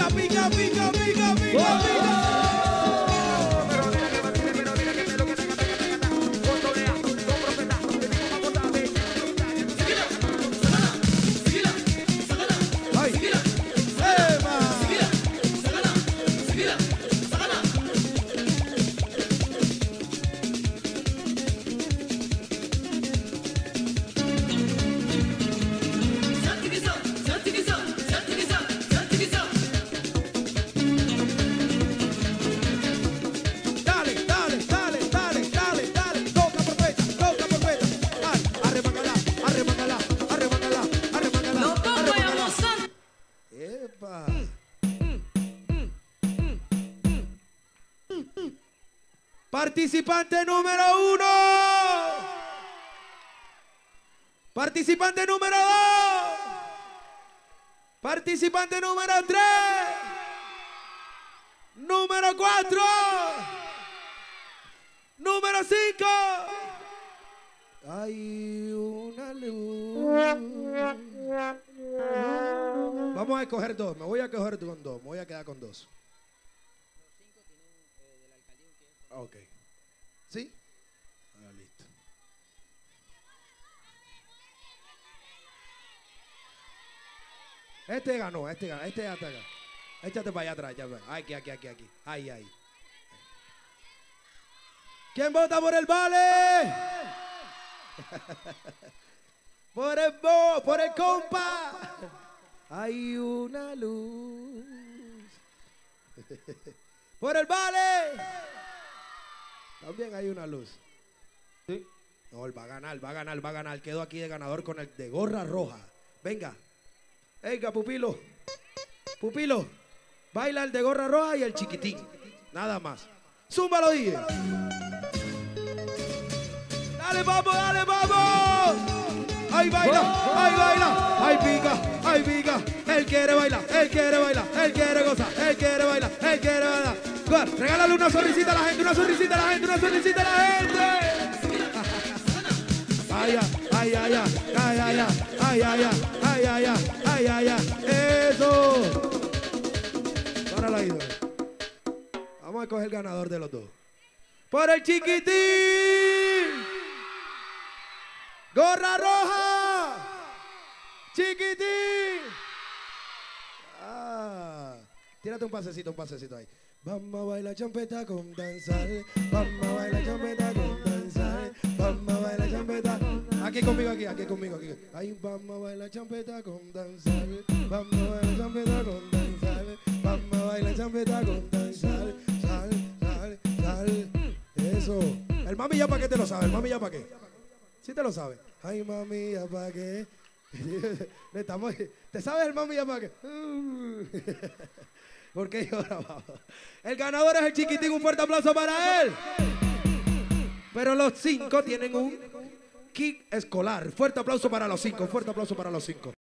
pica, pica, pica, pica, pica, pica. Participante número 1. Participante número 2. Participante número 3. Número 4. Número 5. Hay una luz. Vamos a escoger dos. Me voy a coger con dos. Me voy a quedar con dos. Ok. ¿Sí? Ah, listo. Este ganó, este ganó, este hasta acá. Échate para allá atrás, ya ven. Aquí. Ahí. ¿Quién vota por el vale? por el compa. Hay una luz. Por el vale. También hay una luz. ¿Sí? No, él va a ganar. Quedo aquí de ganador con el de gorra roja. Venga. Pupilo. Baila el de gorra roja y el chiquitín. Nada más. Zúmbalo, DJ. Dale, vamos. Ahí baila. Ahí pica. Él quiere bailar. Él quiere gozar. Él quiere bailar. Regálale una sonrisita a la gente. Ay. Eso. Para la ídola. Vamos a escoger el ganador de los dos. Por el chiquitín. Gorra roja. Chiquitín. Tírate un pasecito ahí. Vamos a bailar champeta con danzar. Aquí conmigo. Ay, vamos a bailar champeta con danzar. Sal. Eso. El mami ya para qué te lo sabe. ¿Sí te lo sabe? Ay, mami ya para qué. ¿Te sabes el mami ya para qué? ¿Por qué llora, papá? El ganador es el chiquitín. Un fuerte aplauso para él. Pero los 5 tienen un kit escolar. Fuerte aplauso para los 5.